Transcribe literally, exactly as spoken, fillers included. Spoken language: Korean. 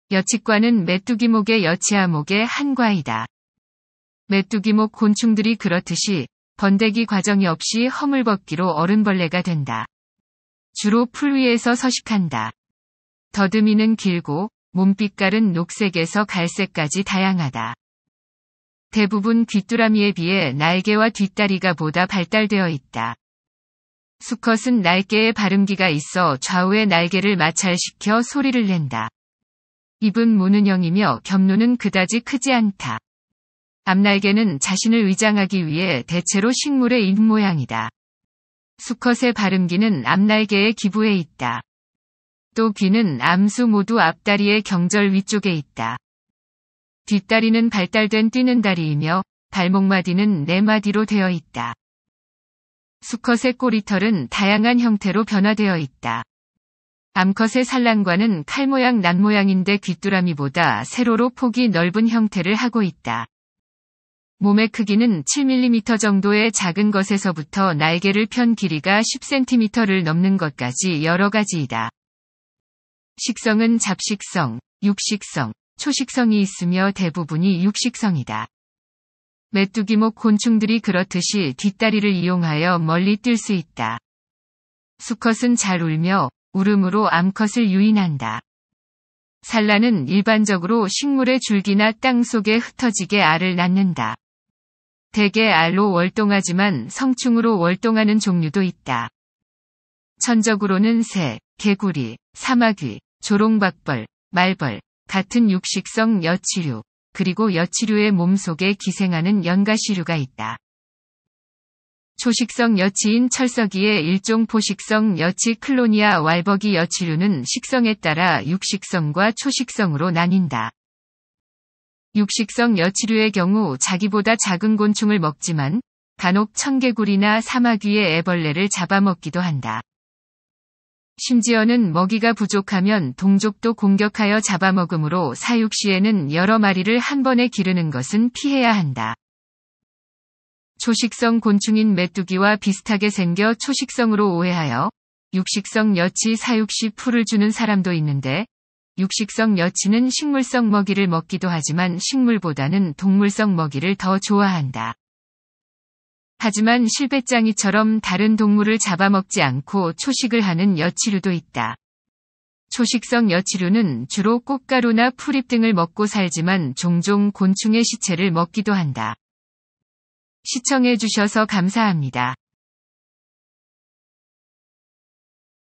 여치과는 메뚜기목의 여치아목의 한 과이다. 메뚜기목 곤충들이 그렇듯이 번데기 과정이 없이 허물벗기로 어른벌레가 된다. 주로 풀 위에서 서식한다. 더듬이는 길고 몸빛깔은 녹색에서 갈색까지 다양하다. 대부분 귀뚜라미에 비해 날개와 뒷다리가 보다 발달되어 있다. 수컷은 날개에 바름기가 있어 좌우의 날개를 마찰시켜 소리를 낸다. 입은 무는형이며 겹눈은 그다지 크지 않다. 앞날개는 자신을 위장하기 위해 대체로 식물의 잎 모양이다. 수컷의 바름기는 앞날개의 기부에 있다. 또 귀는 암수 모두 앞다리의 경절 위쪽에 있다. 뒷다리는 발달된 뛰는 다리이며 발목마디는 네 마디로 되어 있다. 수컷의 꼬리털은 다양한 형태로 변화되어 있다. 암컷의 산란과는 칼 모양 낫 모양인데 귀뚜라미보다 세로로 폭이 넓은 형태를 하고 있다. 몸의 크기는 칠 밀리미터 정도의 작은 것에서부터 날개를 편 길이가 십 센티미터를 넘는 것까지 여러 가지이다. 식성은 잡식성, 육식성, 초식성이 있으며 대부분이 육식성이다. 메뚜기목 곤충들이 그렇듯이 뒷다리를 이용하여 멀리 뛸 수 있다. 수컷은 잘 울며 울음으로 암컷을 유인한다. 산란은 일반적으로 식물의 줄기나 땅 속에 흩어지게 알을 낳는다. 대개 알로 월동하지만 성충으로 월동하는 종류도 있다. 천적으로는 새, 개구리, 사마귀, 조롱박벌, 말벌 같은 육식성 여치류, 그리고 여치류의 몸속에 기생하는 연가시류가 있다. 초식성 여치인 철석이의 일종 포식성 여치 클로니아 왈버기 여치류는 식성에 따라 육식성과 초식성으로 나뉜다. 육식성 여치류의 경우 자기보다 작은 곤충을 먹지만 간혹 청개구리나 사마귀의 애벌레를 잡아먹기도 한다. 심지어는 먹이가 부족하면 동족도 공격하여 잡아먹으므로 사육 시에는 여러 마리를 한 번에 기르는 것은 피해야 한다. 초식성 곤충인 메뚜기와 비슷하게 생겨 초식성으로 오해하여 육식성 여치 사육 시 풀을 주는 사람도 있는데, 육식성 여치는 식물성 먹이를 먹기도 하지만 식물보다는 동물성 먹이를 더 좋아한다. 하지만 실배짱이처럼 다른 동물을 잡아먹지 않고 초식을 하는 여치류도 있다. 초식성 여치류는 주로 꽃가루나 풀잎 등을 먹고 살지만 종종 곤충의 시체를 먹기도 한다. 시청해주셔서 감사합니다.